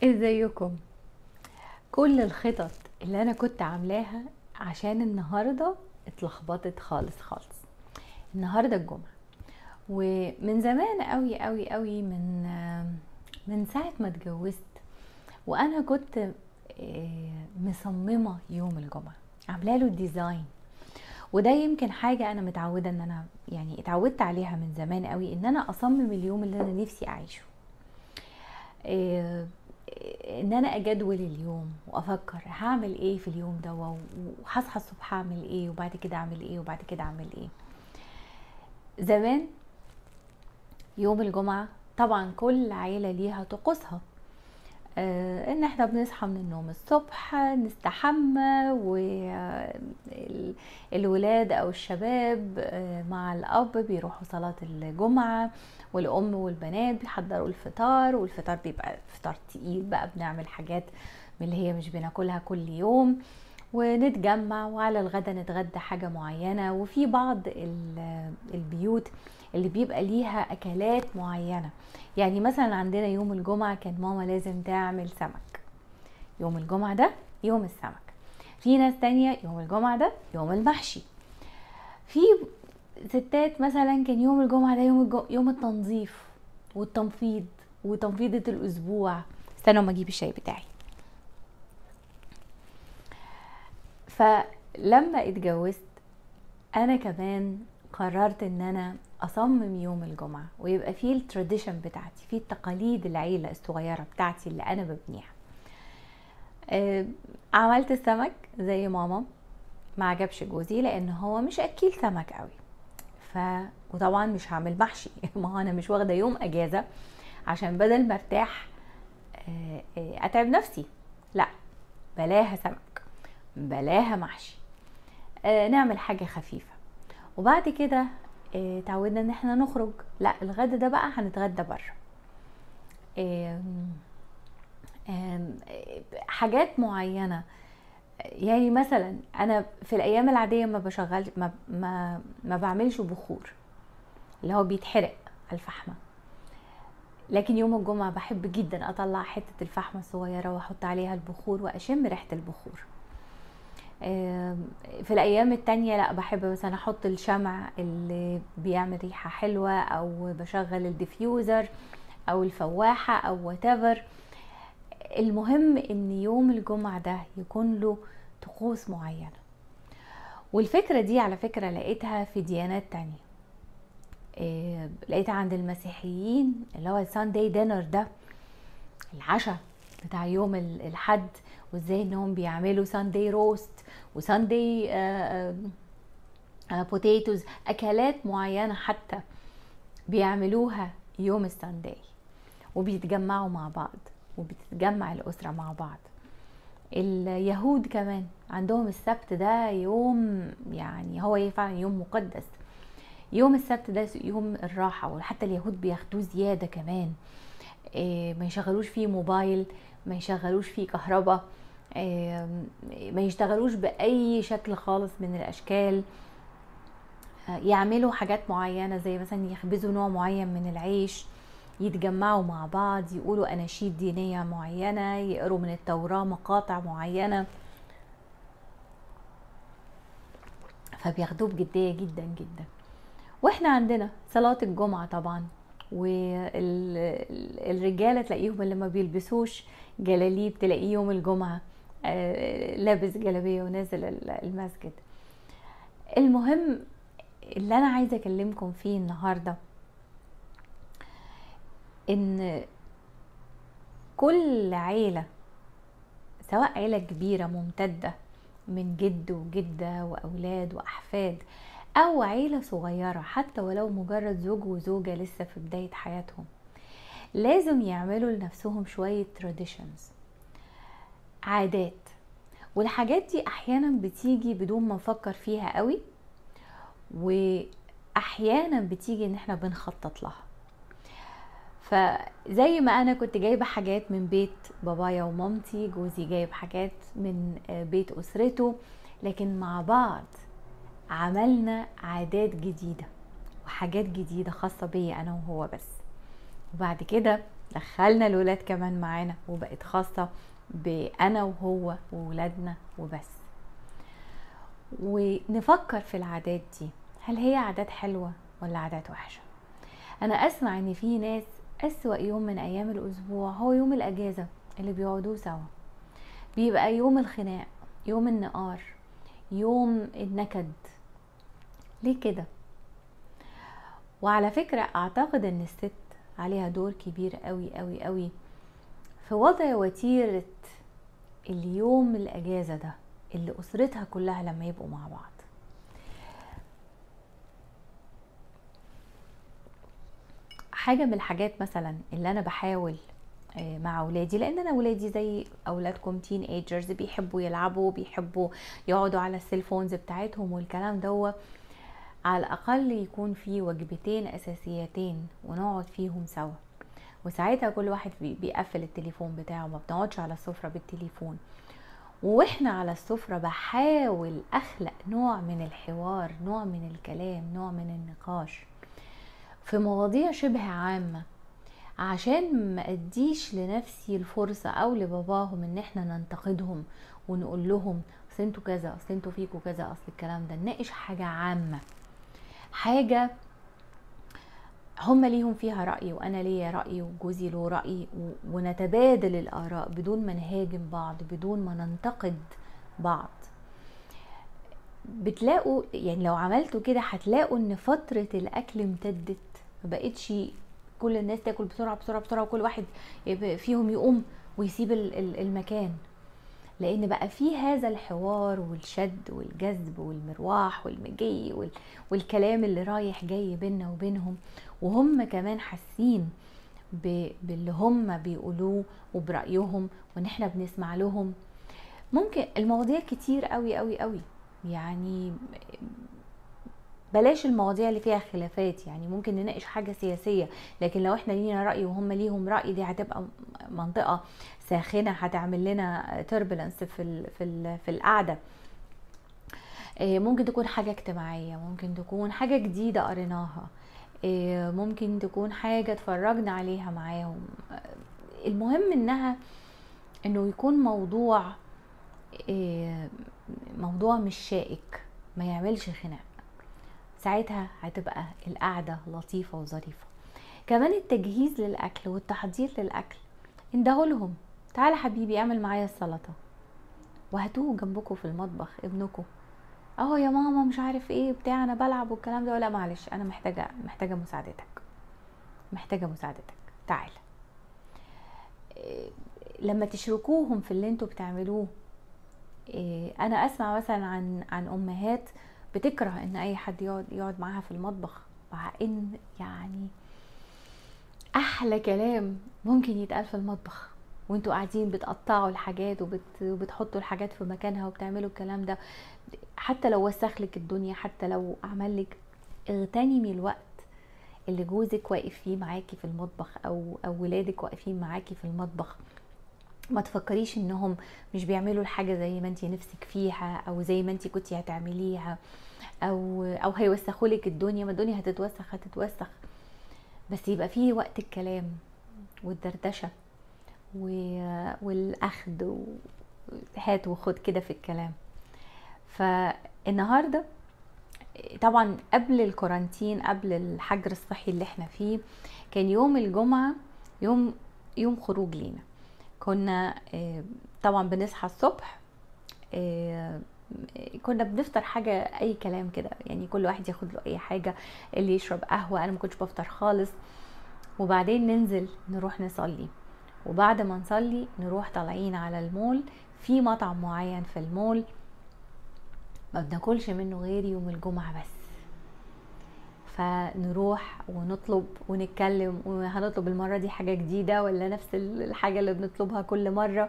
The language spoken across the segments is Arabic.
ازيكم؟ كل الخطط اللي انا كنت عاملاها عشان النهارده اتلخبطت خالص خالص. النهارده الجمعة، ومن زمان قوي قوي قوي من ساعة ما اتجوزت وانا كنت مصممة يوم الجمعة، عامله له ديزاين. وده يمكن حاجة انا متعودة ان انا يعني اتعودت عليها من زمان قوي، ان انا اصمم اليوم اللي انا نفسي اعيشه. آه، ان انا اجدول اليوم وافكر هعمل ايه في اليوم ده، وهصحى الصبح اعمل ايه، وبعد كده اعمل ايه، وبعد كده اعمل ايه. زمان يوم الجمعة طبعا كل عيلة ليها طقوسها. ان احنا بنصحى من النوم الصبح نستحمى، والولاد او الشباب مع الاب بيروحوا صلاة الجمعة، والام والبنات بيحضروا الفطار، والفطار بيبقى فطار تقيل بقى، بنعمل حاجات من اللي هي مش بناكلها كل يوم، ونتجمع وعلى الغدا نتغدى حاجة معينة. وفي بعض البيوت اللي بيبقى ليها أكلات معينة، يعني مثلا عندنا يوم الجمعة كان ماما لازم تعمل سمك. يوم الجمعة ده يوم السمك. في ناس تانية يوم الجمعة ده يوم المحشي. في ستات مثلا كان يوم الجمعة ده يوم التنظيف والتنفيض وتنفيضة الأسبوع. استنوا ما أجيب الشاي بتاعي. فلما اتجوزت انا كمان قررت ان انا اصمم يوم الجمعة ويبقى فيه التراديشن بتاعتي، فيه التقاليد العيلة الصغيرة بتاعتي اللي انا ببنيها. عملت السمك زي ماما، ما عجبش جوزي لان هو مش اكيل سمك قوي. ف وطبعا مش هعمل محشي ما هو انا مش واخده يوم اجازه عشان بدل ما ارتاح اتعب نفسي. لا، بلاها سمك، بلاها محشي، نعمل حاجه خفيفه. وبعد كده اتعودنا ان احنا نخرج. لا، الغدا ده بقى هنتغدى بره. حاجات معينه، يعني مثلا انا في الايام العاديه ما بشغل ما بعملش بخور اللي هو بيتحرق على الفحمه. لكن يوم الجمعه بحب جدا اطلع حته الفحمه الصغيره واحط عليها البخور واشم ريحه البخور. في الايام التانية لا، بحب مثلا احط الشمع اللي بيعمل ريحة حلوة، او بشغل الديفيوزر او الفواحة او whatever. المهم ان يوم الجمعة ده يكون له طقوس معينة. والفكرة دي على فكرة لقيتها في ديانات تانية. لقيتها عند المسيحيين اللي هو الساندي دينر ده، العشاء بتاع يوم الحد، وازاي انهم بيعملوا ساندي روست وساندي بوتيتوز، اكلات معينة حتى بيعملوها يوم الساندي، وبيتجمعوا مع بعض وبتتجمع الأسرة مع بعض. اليهود كمان عندهم السبت ده يوم، يعني هو فعلا يوم مقدس. يوم السبت ده يوم الراحة، وحتى اليهود بياخدوه زيادة كمان. ما يشغلوش فيه موبايل، ما يشغلوش فيه كهرباء، ما يشتغلوش بأي شكل خالص من الأشكال. يعملوا حاجات معينة زي مثلا يخبزوا نوع معين من العيش، يتجمعوا مع بعض، يقولوا أناشيد دينية معينة، يقروا من التوراة مقاطع معينة. فبياخدوه بجدية جدا جدا. واحنا عندنا صلاة الجمعة طبعا، والرجالة تلاقيهم اللي ما بيلبسوش جلاليب تلاقيه يوم الجمعة لابس جلابية ونازل المسجد. المهم اللي انا عايزة اكلمكم فيه النهاردة ان كل عيلة، سواء عيلة كبيرة ممتدة من جد وجدة وأولاد وأحفاد، أو عيلة صغيرة حتى ولو مجرد زوج وزوجة لسه في بداية حياتهم، لازم يعملوا لنفسهم شوية traditions، عادات. والحاجات دي أحيانا بتيجي بدون ما نفكر فيها قوي، وأحيانا بتيجي إن احنا بنخطط لها. فزي ما انا كنت جايبه حاجات من بيت بابايا ومامتي، جوزي جايب حاجات من بيت اسرته، لكن مع بعض عملنا عادات جديده وحاجات جديده خاصه بيا انا وهو بس. وبعد كده دخلنا الولاد كمان معانا وبقت خاصة بأنا وهو وولادنا وبس. ونفكر في العادات دي، هل هي عادات حلوة ولا عادات وحشة؟ أنا أسمع إن في ناس أسوأ يوم من أيام الأسبوع هو يوم الأجازة اللي بيقعدوه سوا، بيبقى يوم الخناق، يوم النقار، يوم النكد. ليه كده؟ وعلى فكرة أعتقد إن الست عليها دور كبير قوي قوي قوي في وضع وتيرة اليوم الأجازة ده اللي أسرتها كلها لما يبقوا مع بعض. حاجة من الحاجات مثلا اللي أنا بحاول مع أولادي، لأن أنا أولادي زي أولادكم تين ايجرز، بيحبوا يلعبوا، بيحبوا يقعدوا على السيلفونز بتاعتهم والكلام ده، على الأقل يكون في وجبتين أساسيتين ونقعد فيهم سوا. وساعتها كل واحد بيقفل التليفون بتاعه، ما بنقعدش على السفرة بالتليفون. واحنا على السفرة بحاول أخلق نوع من الحوار، نوع من الكلام، نوع من النقاش في مواضيع شبه عامة، عشان ما اديش لنفسي الفرصة او لباباهم ان احنا ننتقدهم ونقول لهم اصل انتوا كذا، اصل انتوا فيكوا كذا، اصل الكلام ده. نناقش حاجة عامة، حاجة هما ليهم فيها رأي وانا ليا رأي وجوزي له رأي، ونتبادل الآراء بدون ما نهاجم بعض، بدون ما ننتقد بعض. بتلاقوا يعني لو عملتوا كده هتلاقوا ان فترة الاكل امتدت، ما بقتش كل الناس تاكل بسرعة بسرعة بسرعة وكل واحد فيهم يقوم ويسيب المكان، لان بقى في هذا الحوار والشد والجذب والمرواح والمجي والكلام اللي رايح جاي بيننا وبينهم، وهم كمان حاسين باللي هم بيقولوه وبرأيهم وان احنا بنسمع لهم. ممكن المواضيع كتير قوي قوي قوي، يعني بلاش المواضيع اللي فيها خلافات، يعني ممكن نناقش حاجة سياسية، لكن لو احنا لينا رأي وهم ليهم رأي دي هتبقى منطقة ساخنة، هتعمل لنا تربلنس في القعدة. ممكن تكون حاجة اجتماعية، ممكن تكون حاجة جديدة قريناها، ممكن تكون حاجة اتفرجنا عليها معاهم. المهم انه يكون موضوع مش شائك، ما يعملش خناق، ساعتها هتبقى القعدة لطيفة وظريفة. كمان التجهيز للأكل والتحضير للأكل، اندهولهم تعالى حبيبي اعمل معايا السلطة، وهاتوه جنبكم في المطبخ ابنكم، اهو يا ماما مش عارف ايه بتاع انا بلعب والكلام ده، ولا معلش انا محتاجة مساعدتك تعالى. لما تشركوهم في اللي انتوا بتعملوه. انا اسمع مثلا عن امهات بتكره ان اي حد يقعد معاها في المطبخ، مع ان يعني احلى كلام ممكن يتقال في المطبخ وانتوا قاعدين بتقطعوا الحاجات وبتحطوا الحاجات في مكانها وبتعملوا الكلام ده، حتى لو وسخلك الدنيا، حتى لو عملك، اغتنمي الوقت اللي جوزك واقف فيه معاكي في المطبخ او ولادك واقفين معاكي في المطبخ. ما تفكريش انهم مش بيعملوا الحاجة زي ما انتي نفسك فيها او زي ما انتي كنتي هتعمليها، او هيوسخولك الدنيا. ما الدنيا هتتوسخ، بس يبقى فيه وقت الكلام والدردشة والاخد هات وخد كده في الكلام. فالنهاردة طبعا قبل الكورانتين، قبل الحجر الصحي اللي احنا فيه، كان يوم الجمعة يوم خروج لينا. كنا طبعا بنصحى الصبح، كنا بنفطر حاجة اي كلام كده، يعني كل واحد ياخد له اي حاجة، اللي يشرب قهوة، انا ما كنتش بفطر خالص. وبعدين ننزل نروح نصلي، وبعد ما نصلي نروح طالعين على المول، في مطعم معين في المول ما بناكلش منه غير يوم الجمعة بس، فنروح ونطلب ونتكلم، وهنطلب المرة دي حاجة جديدة ولا نفس الحاجة اللي بنطلبها كل مرة.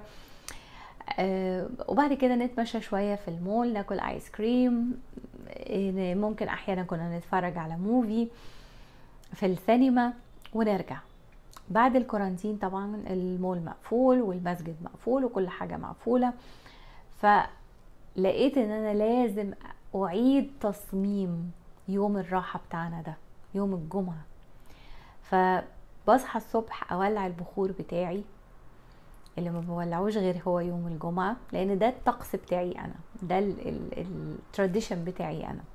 وبعد كده نتمشى شوية في المول، ناكل ايس كريم، ممكن احيانا كنا نتفرج على موفي في السينما ونرجع. بعد الكورانتين طبعا المول مقفول والمسجد مقفول وكل حاجة مقفولة، فلقيت ان انا لازم اعيد تصميم يوم الراحة بتاعنا ده، يوم الجمعة. بصحى الصبح اولع البخور بتاعي اللي ما بولعوش غير هو يوم الجمعة، لان ده الطقس بتاعي انا، ده التراديشن بتاعي انا.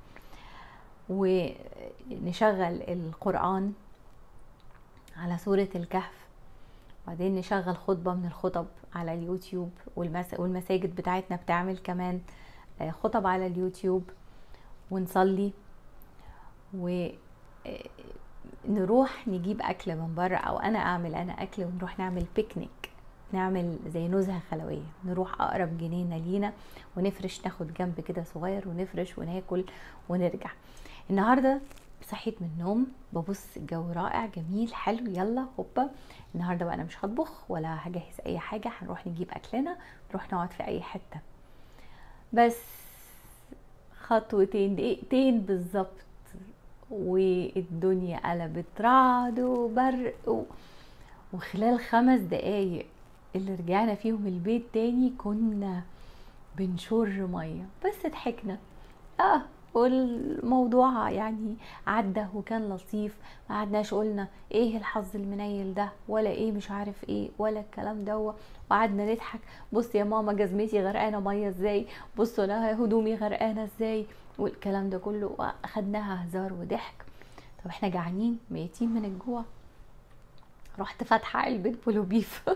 ونشغل القرآن على سورة الكهف، وبعدين نشغل خطبة من الخطب على اليوتيوب، والمساجد بتاعتنا بتعمل كمان خطب على اليوتيوب، ونصلي ونروح نجيب اكل من بره، او انا اعمل اكل ونروح نعمل بيكنيك، نعمل زي نزهة خلوية، نروح اقرب جنينة لينا ونفرش، ناخد جنب كده صغير ونفرش وناكل ونرجع. النهاردة صحيت من النوم ببص الجو رائع جميل حلو، يلا هوبا النهارده بقى انا مش هطبخ ولا هجهز اي حاجه، هنروح نجيب اكلنا نروح نقعد في اي حته. بس خطوتين دقيقتين بالظبط والدنيا قلبت رعد وبرق وخلال 5 دقايق اللي رجعنا فيهم البيت تاني كنا بنشر ميه، بس ضحكنا والموضوع يعني عدى وكان لطيف. ما قعدناش قلنا ايه الحظ المنيل ده ولا ايه مش عارف ايه ولا الكلام ده، وقعدنا نضحك. بص يا ماما جزمتي غرقانه ميه ازاي، بصوا انا هدومي غرقانه ازاي، والكلام ده كله اخدناها هزار وضحك. طب احنا جعانين ميتين من الجوع، رحت فاتحه علبه بولو بيف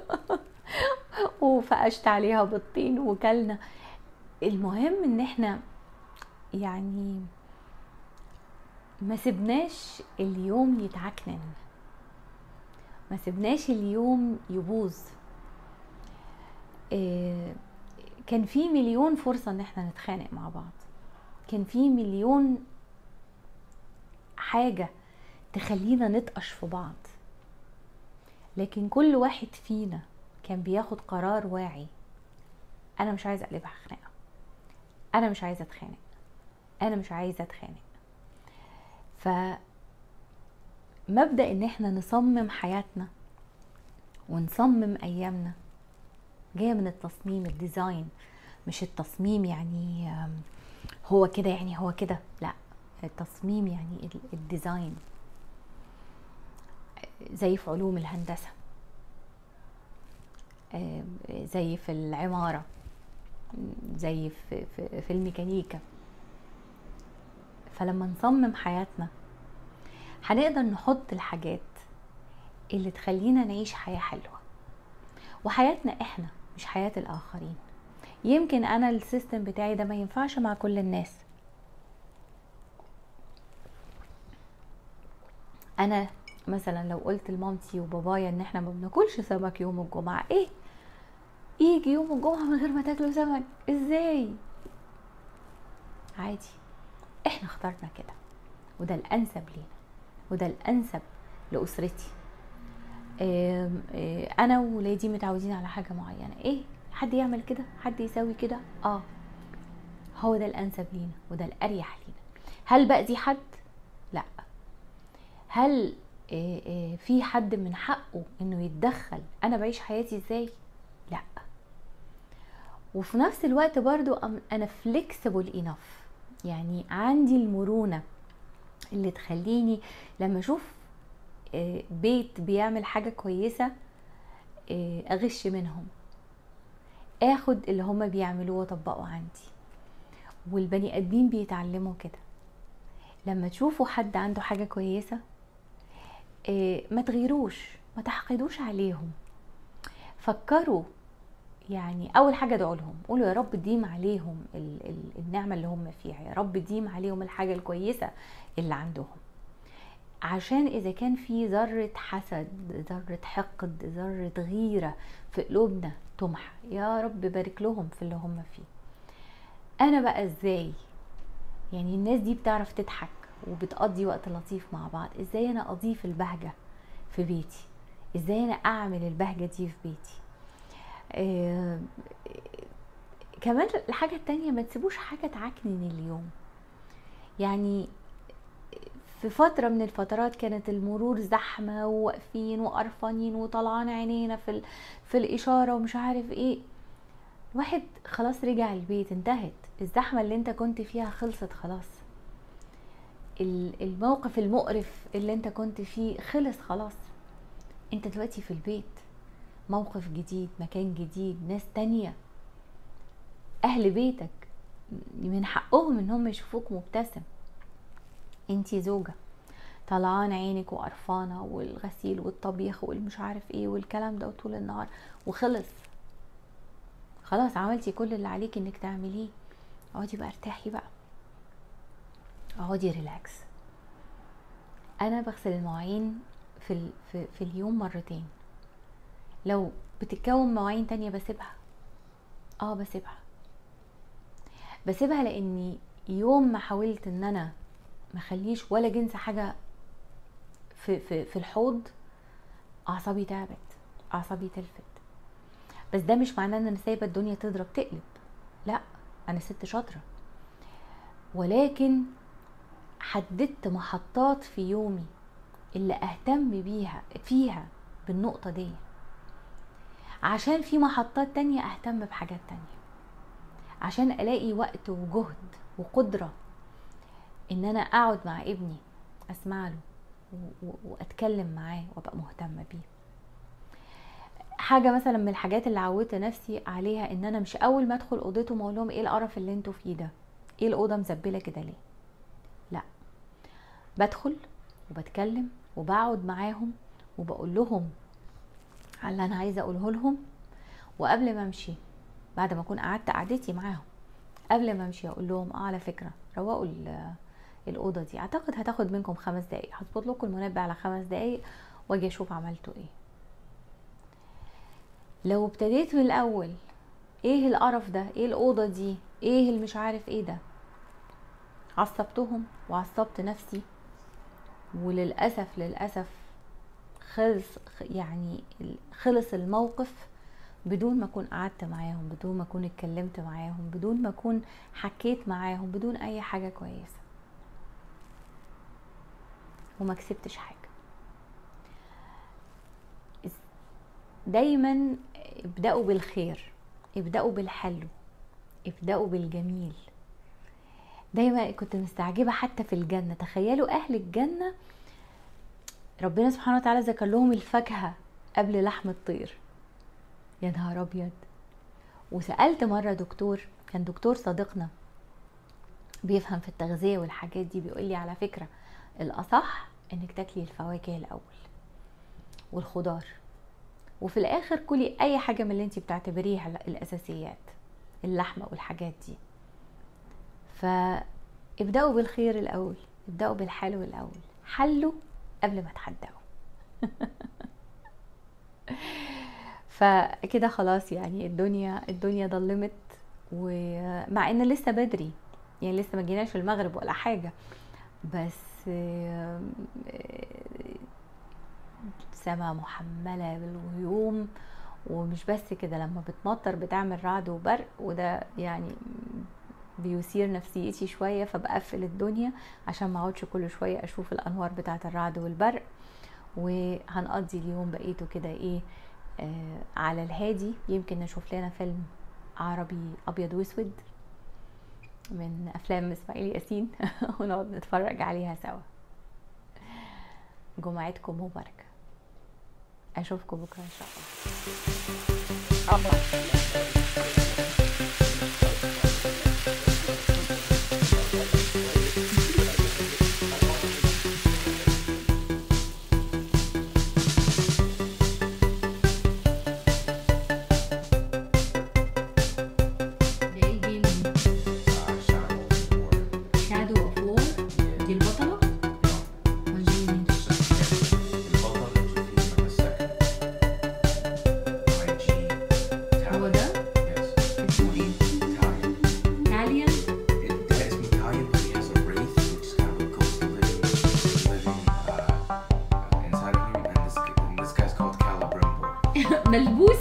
وفقشت عليها بيضتين وكلنا. المهم ان احنا يعني ما سبناش اليوم يتعكنن، ما سبناش اليوم يبوظ. كان في مليون فرصة ان احنا نتخانق مع بعض، كان في مليون حاجة تخلينا نطقش في بعض، لكن كل واحد فينا كان بياخد قرار واعي، انا مش عايزة اقلبها خناقة، انا مش عايزة اتخانق، انا مش عايزة اتخانق. فمبدأ ان احنا نصمم حياتنا ونصمم ايامنا جاية من التصميم، الديزاين، مش التصميم يعني هو كده يعني هو كده، لا، التصميم يعني الديزاين، زي في علوم الهندسة، زي في العمارة، زي في الميكانيكا. فلما نصمم حياتنا هنقدر نحط الحاجات اللي تخلينا نعيش حياة حلوة، وحياتنا احنا مش حياة الآخرين. يمكن انا السيستم بتاعي ده ما ينفعش مع كل الناس، انا مثلا لو قلت لمامتي وبابايا ان احنا ما بناكلش سمك يوم الجمعة، ايه يجي يوم الجمعة من غير ما تاكلوا سمك ازاي؟ عادي، احنا اخترنا كده، وده الانسب لينا وده الانسب لاسرتي. انا وولادي متعودين على حاجة معينة، ايه حد يعمل كده، حد يسوي كده، هو ده الانسب لينا وده الاريح لينا. هل باذي حد؟ لا. هل في حد من حقه انه يتدخل انا بعيش حياتي ازاي؟ لا. وفي نفس الوقت برضو انا flexible enough، يعني عندي المرونة اللي تخليني لما اشوف بيت بيعمل حاجة كويسة اغش منهم، اخد اللي هما بيعملوه واطبقه عندي. والبني ادمين بيتعلموا كده، لما تشوفوا حد عنده حاجة كويسة ما تغيروش، ما تحقدوش عليهم، فكروا يعني اول حاجة ادعوا لهم، قولوا يا رب ديم عليهم النعمة اللي هم فيها، يا رب ديم عليهم الحاجة الكويسة اللي عندهم، عشان اذا كان في ذرة حسد، ذرة حقد، ذرة غيرة في قلوبنا تمحى، يا رب بارك لهم في اللي هم فيه. انا بقى ازاي يعني الناس دي بتعرف تضحك وبتقضي وقت لطيف مع بعض، ازاي انا اضيف البهجة في بيتي، ازاي انا اعمل البهجة دي في بيتي. كمان الحاجة التانية، ما تسيبوش حاجة تعكنن اليوم. يعني في فترة من الفترات كانت المرور زحمة وواقفين وقرفانين وطلعان عينينا في الإشارة ومش عارف ايه، واحد خلاص رجع البيت، انتهت الزحمة اللي انت كنت فيها، خلصت خلاص، الموقف المقرف اللي انت كنت فيه خلص خلاص، انت دلوقتي في البيت، موقف جديد، مكان جديد، ناس تانية، اهل بيتك من حقهم انهم يشوفوك مبتسم. انتي زوجة طلعان عينك وقرفانة، والغسيل والطبيخ والمش عارف ايه والكلام ده طول النهار، وخلص خلاص عملتي كل اللي عليك انك تعمليه، اقعدي بقى ارتاحي بقى، اقعدي ريلاكس. انا بغسل المواعين في اليوم مرتين. لو بتتكون مواعين تانية بسيبها، بسيبها لاني يوم ما حاولت ان انا ما اخليش ولا جنس حاجة في الحوض، اعصابي تعبت، اعصابي تلفت. بس ده مش معناه ان انا سايبه الدنيا تضرب تقلب، لا، انا ست شاطره، ولكن حددت محطات في يومي اللي اهتم بيها فيها بالنقطه دي، عشان في محطات تانية اهتم بحاجات تانية، عشان الاقي وقت وجهد وقدره ان انا اقعد مع ابني اسمع له واتكلم معاه وابقى مهتمه بيه. حاجه مثلا من الحاجات اللي عودت نفسي عليها ان انا مش اول ما ادخل اوضتهم اقول لهم ايه القرف اللي انتوا فيه ده، ايه الاوضه مزبله كده ليه، لا، بدخل وبتكلم وبقعد معاهم وبقول لهم على اللي انا عايزه اقوله لهم. وقبل ما امشي، بعد ما اكون قعدت قعدتي معاهم، قبل ما امشي اقول لهم على فكره روقوا الاوضه دي، اعتقد هتاخد منكم 5 دقايق، هظبط لكم المنبه على 5 دقايق واجي اشوف عملتوا ايه. لو ابتديت من الاول ايه القرف ده، ايه الاوضه دي، ايه المش عارف ايه ده، عصبتهم وعصبت نفسي، وللاسف خلص الموقف بدون ما اكون قعدت معاهم، بدون ما اكون اتكلمت معاهم، بدون ما اكون حكيت معاهم، بدون اي حاجه كويسه، وما كسبتش حاجه. دايما ابدأوا بالخير، ابدأوا بالحلو، ابدأوا بالجميل. دايما كنت مستعجبة حتى في الجنة، تخيلوا أهل الجنة ربنا سبحانه وتعالى ذكر لهم الفاكهة قبل لحم الطير، يا نهار أبيض. وسألت مرة دكتور، كان دكتور صديقنا بيفهم في التغذية والحاجات دي، بيقول لي على فكرة الأصح إنك تاكلي الفواكه الأول والخضار، وفي الآخر كلي أي حاجة من اللي انتي بتعتبريها الأساسيات، اللحمة والحاجات دي. فابدأوا بالخير الأول، ابدأوا بالحلو الأول، حلوا قبل ما تحدقوا. فكده خلاص يعني الدنيا ضلمت، ومع ان لسه بدري، يعني لسه ما جيناش المغرب ولا حاجة، بس سما محملة بالغيوم. ومش بس كده، لما بتمطر بتعمل رعد وبرق، وده يعني بيثير نفسيتي شوية، فبقفل الدنيا عشان ما اقعدش كل شوية اشوف الانوار بتاعة الرعد والبرق. وهنقضي اليوم بقيته كده ايه، على الهادي. يمكن نشوف لنا فيلم عربي ابيض واسود من افلام اسماعيل ياسين ونقعد نتفرج عليها سوا. جمعتكم مباركة، اشوفكم بكرة ان شاء الله. ملبوس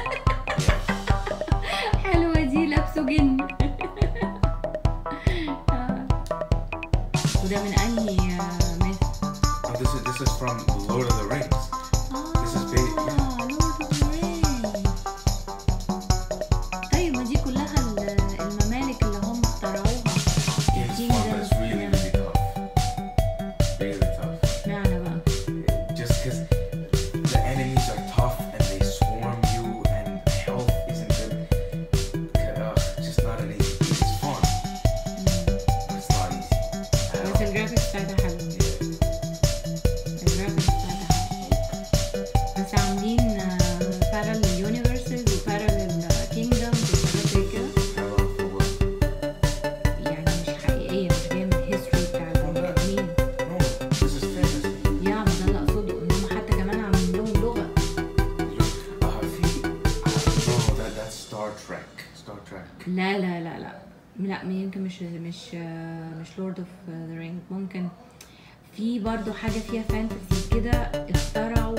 حلوة دي، لابسه جن. وده من انهي ماث؟ This is from Lord of the Rings. This is big. Lord of the Rings. طيب ما دي كلها الممالك اللي هم اخترعوها. It's fun, but it's really tough. Really tough. معنى بقى Just because the enemy بس عاملين parallel universes و parallel kingdoms وحاجات زي كده. Parallel for what? يعني مش حقيقية، مش جاية من الهيستوري بتاع البني آدمين. No, this is fantasy. يا ما ده اللي أقصده، إن هم حتى كمان عاملين لهم لغة. No, that's Star Trek. Star Trek. لا يمكن مش لورد اوف ذا رينج. ممكن في برضو حاجة فيها فانتسي كده، اخترعوا